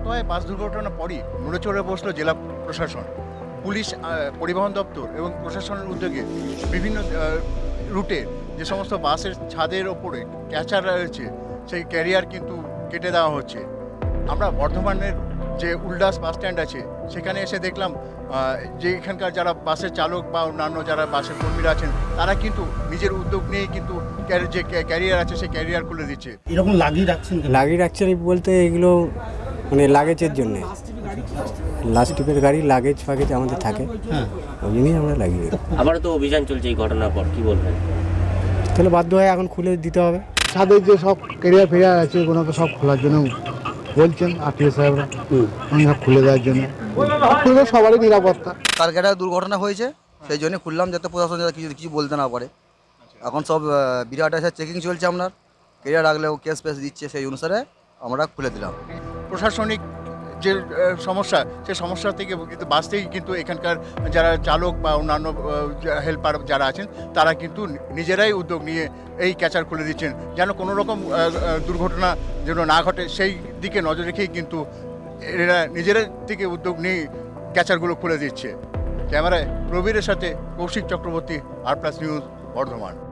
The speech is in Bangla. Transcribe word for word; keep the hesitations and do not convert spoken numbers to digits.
হয় বাস দুর্ঘটনার পরই নড়ে চড়ে বসলো জেলা প্রশাসন, পুলিশ, পরিবহন দপ্তর এবং প্রশাসনের উদ্যোগে বিভিন্ন রুটে যে সমস্ত বাসের ছাদের ওপরে ক্যাচার রয়েছে সেই ক্যারিয়ার কিন্তু কেটে দেওয়া হচ্ছে। আমরা বর্ধমানের যে উল্লাস বাস স্ট্যান্ড আছে সেখানে এসে দেখলাম যে এখানকার যারা বাসের চালক বা অন্যান্য যারা বাসের কর্মীরা আছেন তারা কিন্তু নিজের উদ্যোগ নিয়ে কিন্তু যে ক্যারিয়ার আছে সেই ক্যারিয়ার খুলে দিচ্ছে। এরকম লাগিয়ে রাখছেন লাগিয়ে রাখছেন বলতে এগুলো মানে লাগেজের জন্যে, লাস্ট ট্রিপের গাড়ি লাগেজ ফাগেজ আমাদের থাকে, হ্যাঁ ওই জন্যই আমরা লাগিয়ে। আবারও তো অভিযান চলছে এই ঘটনার পর, কি বলবেন? তাহলে বাধ্য হয়ে এখন খুলে দিতে হবে। ছাদের যে সব ক্যারিয়ার ফেরিয়ার আছে ওগুলোকে সব খোলার জন্য বলছেন আত্মীয় সাহেবরা, সব খুলে দেওয়ার জন্য, খুলে সবারই নিরাপত্তা। কালকে একটা দুর্ঘটনা হয়েছে সেই জন্য খুললাম যাতে প্রশাসন যাতে কিছু কিছু বলতে না পারে। এখন সব বিরাট এসে চেকিং চলছে, আপনার ক্যারিয়ার রাখলেও কেস পেস দিচ্ছে, সেই অনুসারে আমরা খুলে দিলাম। প্রশাসনিক যে সমস্যা সেই সমস্যা থেকে কিন্তু বাঁচতেই কিন্তু এখানকার যারা চালক বা অন্যান্য হেল্পার যারা আছেন তারা কিন্তু নিজেরাই উদ্যোগ নিয়ে এই ক্যাচার খুলে দিচ্ছেন, যেন কোনো রকম দুর্ঘটনা যেন না ঘটে সেই দিকে নজর রেখেই কিন্তু এরা নিজেরা থেকে উদ্যোগ নিয়ে ক্যাচারগুলো খুলে দিচ্ছে। ক্যামেরায় প্রবীরের সাথে কৌশিক চক্রবর্তী, আর প্লাস নিউজ, বর্ধমান।